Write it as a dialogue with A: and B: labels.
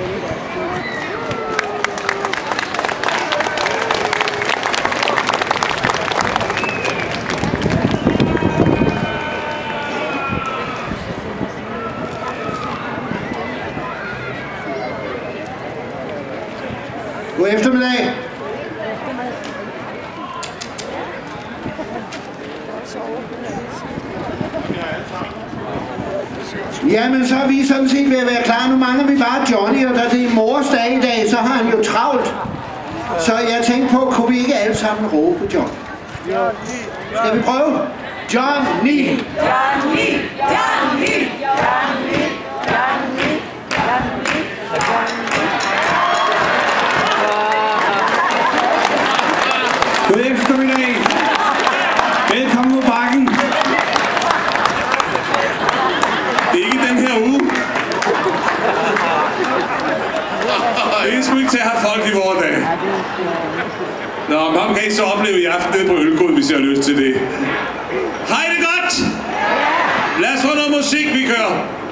A: God eftermiddag. Jamen, så er vi sådan set ved at være klar. Nu mangler vi bare Johnny, og da det er mors dag i dag, så har han jo travlt. Så jeg tænkte på, kunne vi ikke alle sammen råbe på Johnny? Skal vi prøve? Johnny!
B: Johnny! Johnny! Johnny! Johnny! Johnny!
C: God eftermiddag. Velkommen på bakken. Ikke den her uge. Det er sgu ikke til at have folk i vores dag. Nå, men ham kan I så opleve i aften nede på Ølgod, hvis I har lyst til det. Hej det godt! Lad os få noget musik, vi kører.